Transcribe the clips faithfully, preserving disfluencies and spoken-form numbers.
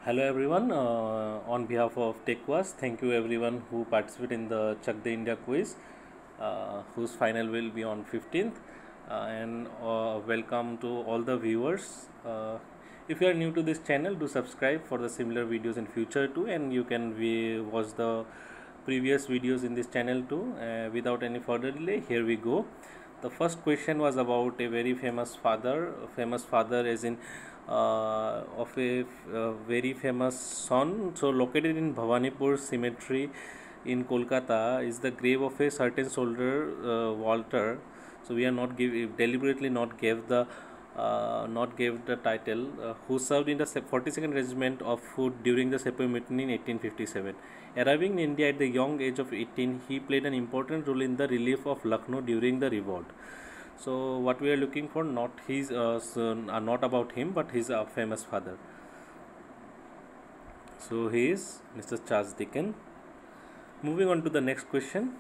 Hello everyone. Uh, on behalf of TechWas, thank you everyone who participated in the Chuck the India quiz, uh, whose final will be on fifteenth. Uh, and uh, welcome to all the viewers. Uh, if you are new to this channel, do subscribe for the similar videos in future too, and you can view, watch the previous videos in this channel too. Uh, without any further delay, here we go. The first question was about a very famous father, famous father as in uh, of a uh, very famous son. So located in Bhawanipur Cemetery in Kolkata is the grave of a certain soldier, uh, Walter. So we are not give deliberately not gave the uh, not gave the title, uh, who served in the forty-second Regiment of Foot during the Sepoy Mutiny in eighteen fifty-seven. Arriving in India at the young age of eighteen, he played an important role in the relief of Lucknow during the revolt. So what we are looking for, not his uh, son, uh, not about him, but his uh, famous father. So he is Mister Charles Dickens. Moving on to the next question.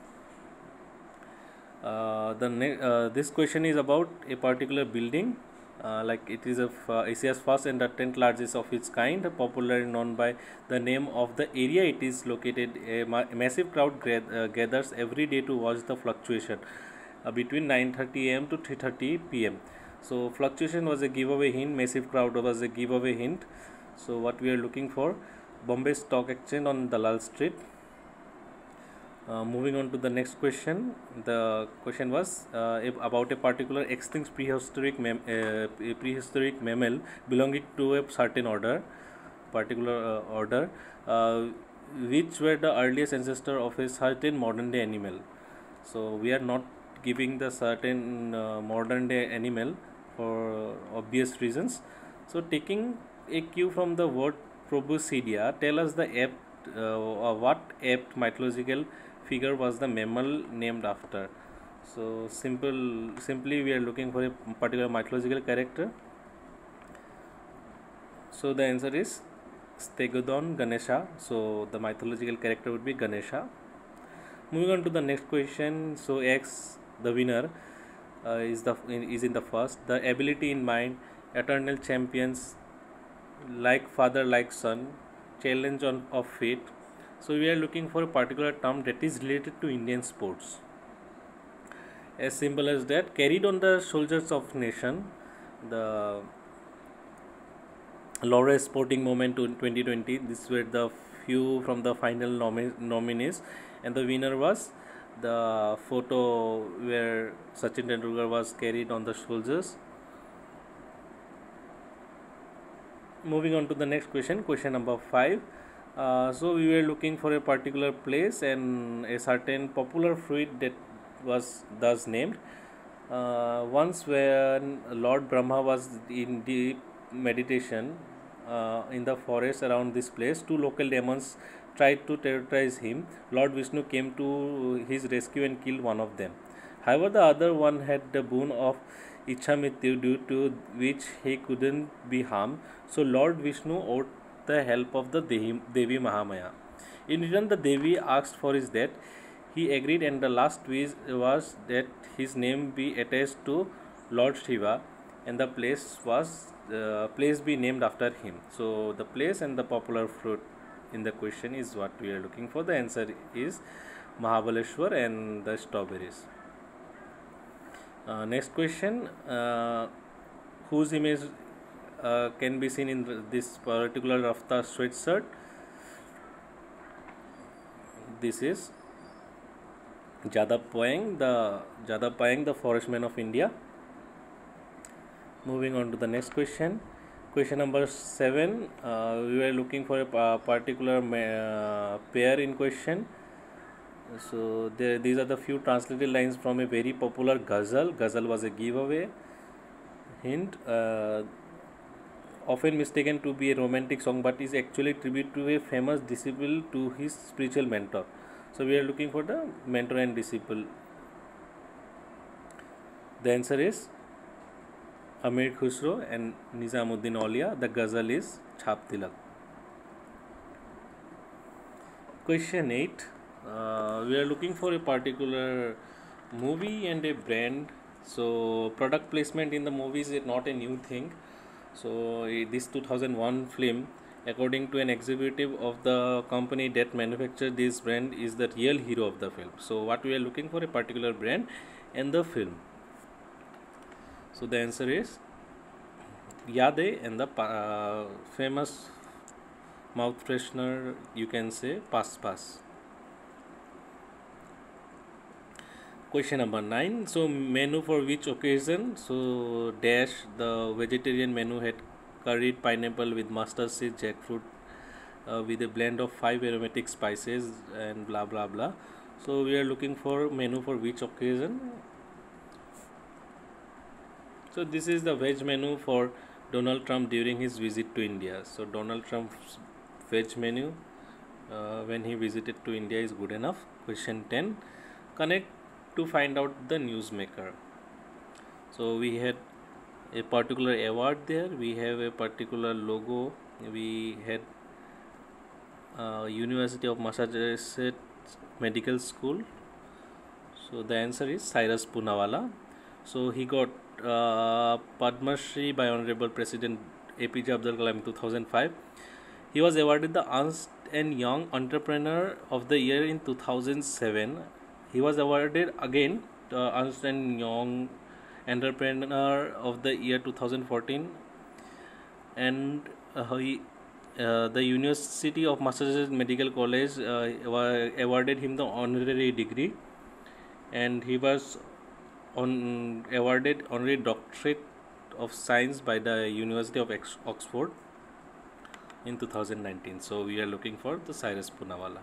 Uh, the ne- uh, this question is about a particular building, uh, like it is of uh, Asia's first and the tenth largest of its kind, popularly known by the name of the area it is located. A, ma- a massive crowd gra- uh, gathers every day to watch the fluctuation uh, between nine thirty a m to three thirty p m. So fluctuation was a giveaway hint, massive crowd was a giveaway hint. So what we are looking for, Bombay Stock Exchange on Dalal Street. Uh, moving on to the next question. The question was uh, about a particular extinct prehistoric mem- uh, prehistoric mammal belonging to a certain order, particular uh, order, uh, which were the earliest ancestor of a certain modern day animal. So we are not giving the certain uh, modern day animal for obvious reasons. So taking a cue from the word proboscidea, tell us the apt uh, what apt mythological figure was the mammal named after. So simple simply we are looking for a particular mythological character. So the answer is Stegodon Ganesha. So the mythological character would be Ganesha. Moving on to the next question. So X, the winner, uh, is the is in the first. The ability in mind, eternal champions, like father, like son, challenge on of fate. So we are looking for a particular term that is related to Indian sports. As simple as that, carried on the soldiers of nation, the Laurel Sporting Moment to twenty twenty. These were the few from the final nomi- nominees, and the winner was the photo where Sachin Tendulkar was carried on the shoulders. Moving on to the next question, question number five. Uh, so we were looking for a particular place and a certain popular fruit that was thus named. Uh, once when Lord Brahma was in deep meditation uh, in the forest around this place, two local demons tried to terrorize him. Lord Vishnu came to his rescue and killed one of them. However, the other one had the boon of Ichhamityu, due to which he couldn't be harmed. So Lord Vishnu owed the help of the Devi, Devi Mahamaya. In return, the Devi asked for his death. He agreed, and the last wish was that his name be attached to Lord Shiva, and the place was uh, place be named after him. So the place and the popular fruit in the question is what we are looking for. The answer is Mahabaleshwar and the strawberries. Uh, next question, uh, whose image uh, can be seen in this particular Rafta sweatshirt? This is Jadab Poeng, the Jadab Poeng, the forestman of India. Moving on to the next question. Question number seven. Uh, we were looking for a particular uh, pair in question. So there, these are the few translated lines from a very popular ghazal. Ghazal was a giveaway hint, uh, often mistaken to be a romantic song, but is actually tribute to a famous disciple to his spiritual mentor. So we are looking for the mentor and disciple. The answer is Amir Khusro and Nizamuddin Aulia. The ghazal is Chhap Tilak. Question eight. Uh, we are looking for a particular movie and a brand. So product placement in the movies is not a new thing. So this two thousand one film According to an executive of the company that manufactured this brand, is the real hero of the film. So what we are looking for, a particular brand and the film. So the answer is Yade, and the uh, famous mouth freshener, you can say Pass Pass. Question number nine. So menu for which occasion? So dash, the vegetarian menu had curried pineapple with mustard seed, jackfruit uh, with a blend of five aromatic spices and blah blah blah. So we are looking for menu for which occasion. So this is the veg menu for Donald Trump during his visit to India. So Donald Trump's veg menu uh, when he visited to India is good enough. Question ten. Connect to find out the newsmaker. So we had a particular award there, we have a particular logo, we had uh, University of Massachusetts Medical School. So the answer is Cyrus Poonawalla. So he got uh, Padma Shri by Honorable President A P J Abdul Kalam in two thousand five. He was awarded the Ernst and Young Entrepreneur of the Year in two thousand seven. He was awarded again the Ernst and Young Entrepreneur of the Year two thousand fourteen, and uh, he, uh, the University of Massachusetts Medical College uh, awarded him the honorary degree, and he was on awarded honorary doctorate of science by the University of Oxford in two thousand nineteen. So we are looking for the Cyrus Poonawalla.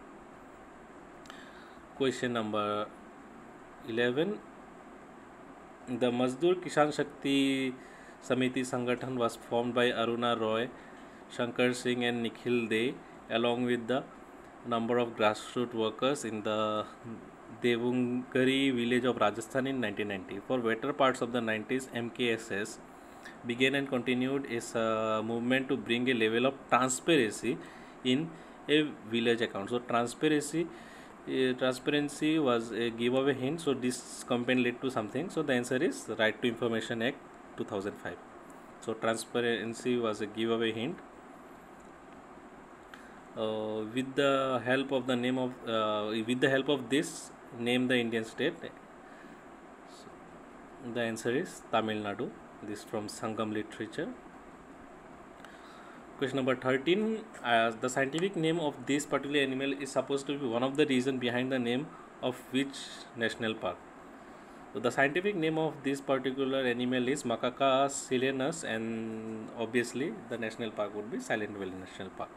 Question number eleven. The Mazdoor Kisan Shakti Samiti Sangathan was formed by Aruna Roy, Shankar Singh and Nikhil De, along with the number of grassroots workers in the Devungari village of Rajasthan in nineteen ninety. For better parts of the nineties, M K S S began and continued its uh, movement to bring a level of transparency in a village account. So transparency uh, transparency was a giveaway hint. So this campaign led to something. So the answer is Right to Information Act two thousand five. So transparency was a giveaway hint. Uh, with the help of the name of uh, with the help of this, name the Indian state. So the answer is Tamil Nadu. This from Sangam Literature. Question number thirteen. Uh, the scientific name of this particular animal is supposed to be one of the reasons behind the name of which national park? So the scientific name of this particular animal is Macaca silenus, and obviously the national park would be Silent Valley National Park.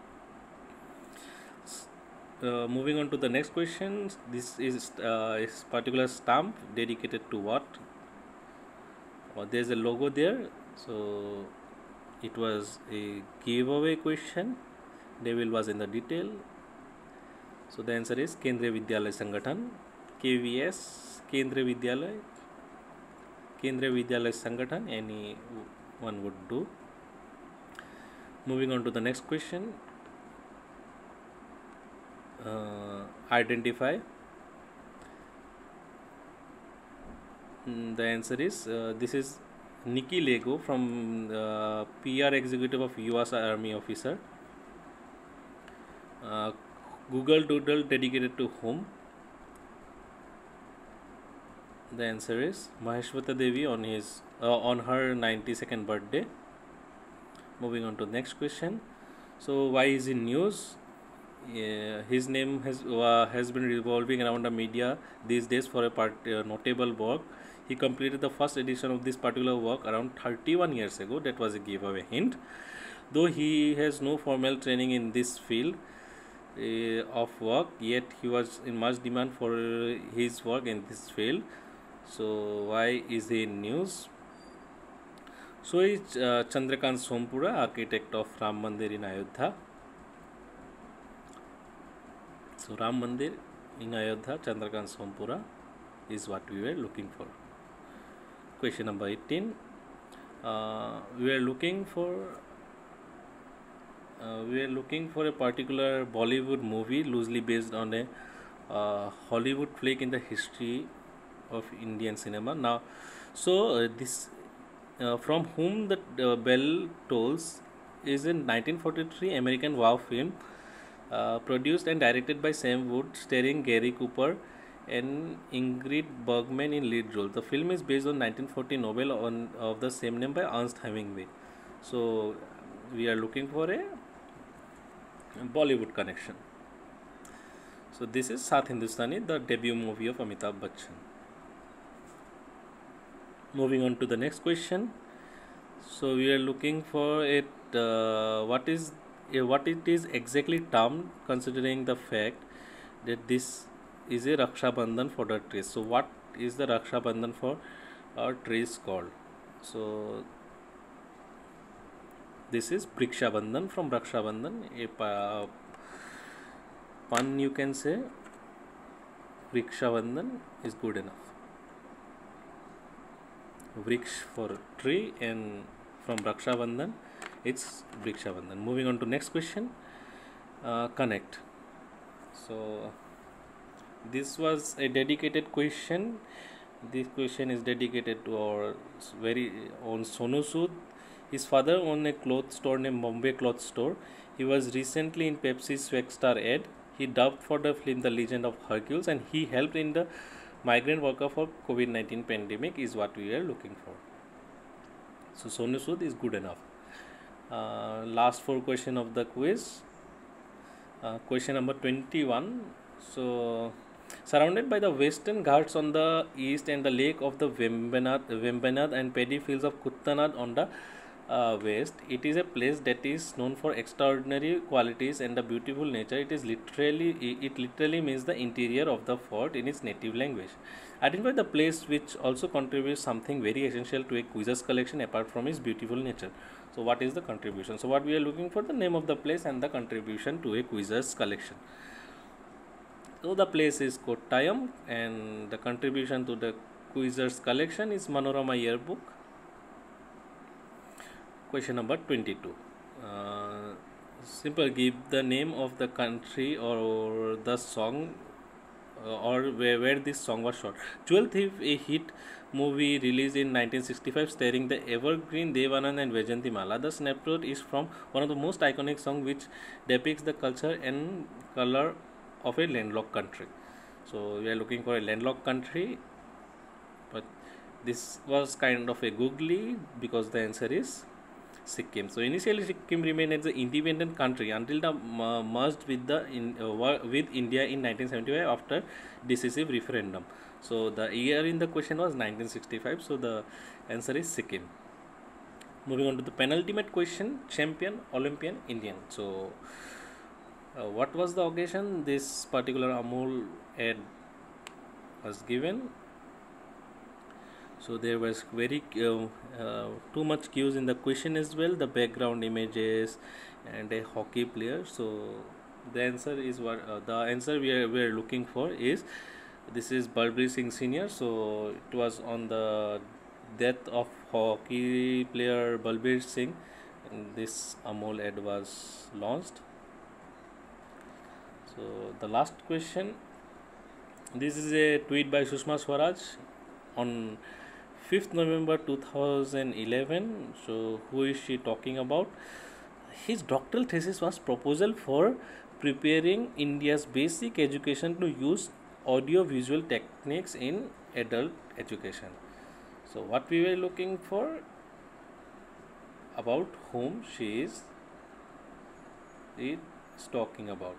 Uh, moving on to the next question. This is uh, is particular stamp dedicated to what? Well, there's a logo there. So it was a giveaway question. Devil was in the detail. So the answer is Kendriya Vidyalaya Sangathan, K V S, Kendriya Vidyalaya, Kendriya Vidyalaya Sangathan, any one would do. Moving on to the next question. Uh, identify. Mm, the answer is uh, this is Nikki Lego from uh, P R executive of U S Army officer. Uh, Google Doodle dedicated to whom? The answer is Maheshwata Devi on his uh, on her ninety-second birthday. Moving on to the next question. So why is in news? Yeah, his name has uh, has been revolving around the media these days for a part, uh, notable work. He completed the first edition of this particular work around thirty-one years ago. That was a giveaway hint. Though he has no formal training in this field uh, of work, yet he was in much demand for his work in this field. So why is he in news? So is uh, Chandrakant Sompura, architect of Ram Mandir in Ayodhya. So Ram Mandir in Ayodhya, Chandrakant Sompura is what we were looking for. Question number eighteen. Uh, we are looking for uh, we are looking for a particular Bollywood movie loosely based on a uh, Hollywood flick in the history of Indian cinema. Now, so uh, this uh, from whom the uh, bell tolls is a nineteen forty-three American wow film, uh, produced and directed by Sam Wood, starring Gary Cooper and Ingrid Bergman in lead role. The film is based on nineteen forty novel on of the same name by Ernest Hemingway. So we are looking for a Bollywood connection. So this is Saath Hindustani, the debut movie of Amitabh Bachchan. Moving on to the next question. So we are looking for it. Uh, what is uh, what it is exactly termed, considering the fact that this is a Raksha Bandhan for the trees. So what is the Raksha Bandhan for our trees called? So this is Briksha Bandhan from Raksha Bandhan. A pa- pun you can say. Briksha Bandhan is good enough. Vriksh for tree, and from Raksha Bandhan it's Briksha Bandhan. Moving on to next question. Uh, connect. So this was a dedicated question. This question is dedicated to our very own Sonu Sood. His father owned a cloth store named Bombay Cloth Store. He was recently in Pepsi's Swag Star ad. He dubbed for the film The Legend of Hercules, and he helped in the migrant worker for COVID nineteen pandemic is what we are looking for. So Sonu Sood is good enough. Uh, last four question of the quiz. Uh, question number twenty-one. So surrounded by the western ghats on the east and the lake of the Vembanad, Vembanad and paddy fields of Kuttanad on the uh, west, it is a place that is known for extraordinary qualities and the beautiful nature. It is literally it literally means the interior of the fort in its native language. Identify the place which also contributes something very essential to a quizzes collection apart from its beautiful nature. So what is the contribution? So what we are looking for, the name of the place and the contribution to a quizzes collection. So the place is Kottayam and the contribution to the quizzers collection is Manorama Yearbook. Question number twenty-two. Uh, simple, give the name of the country or the song uh, or where, where this song was shot. Jewel Thief, a hit movie released in nineteen sixty-five starring the evergreen Dev Anand and Vaijayanti Mala. The snapshot is from one of the most iconic songs which depicts the culture and color of a landlocked country. So we are looking for a landlocked country, but this was kind of a googly because the answer is Sikkim. So initially Sikkim remained as an independent country until the uh, merged with the in, uh, with India in nineteen seventy-five after decisive referendum. So the year in the question was nineteen sixty-five. So the answer is Sikkim. Moving on to the penultimate question: champion, Olympian, Indian. So uh, what was the occasion this particular Amul ad was given? So there was very uh, uh, too much cues in the question as well, the background images and a hockey player. So the answer is what uh, the answer we are, we are looking for is this is Balbir Singh Senior. So it was on the death of hockey player Balbir Singh, and this Amol ad was launched. So the last question, this is a tweet by Sushma Swaraj on fifth November two thousand eleven. So who is she talking about? His doctoral thesis was proposal for preparing India's basic education to use audio visual techniques in adult education. So what we were looking for, about whom she is, is talking about.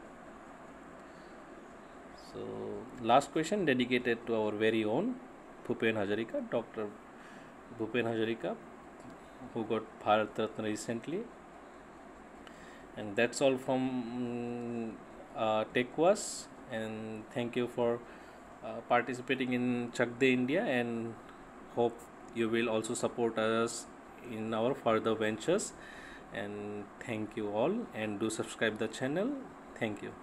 So last question dedicated to our very own Bhupen Hazarika, Doctor Bhupen Hazarika, who got Bharat Ratna recently. And that's all from uh, TechWas, and thank you for uh, participating in Chak De India, and hope you will also support us in our further ventures. And thank you all, and do subscribe the channel. Thank you.